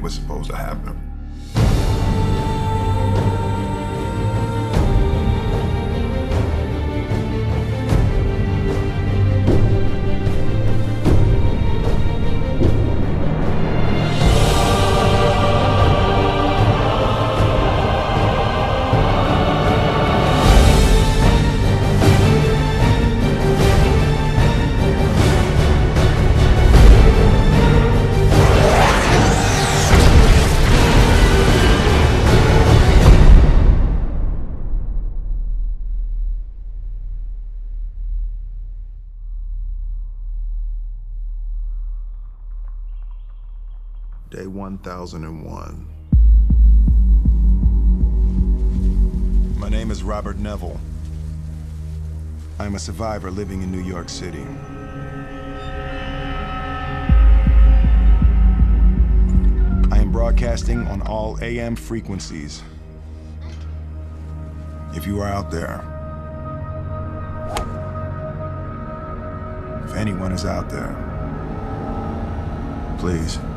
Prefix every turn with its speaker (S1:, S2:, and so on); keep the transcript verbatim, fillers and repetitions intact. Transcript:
S1: was supposed to happen. Day one thousand one. My name is Robert Neville. I'm a survivor living in New York City. I am broadcasting on all A M frequencies. If you are out there, if anyone is out there, please,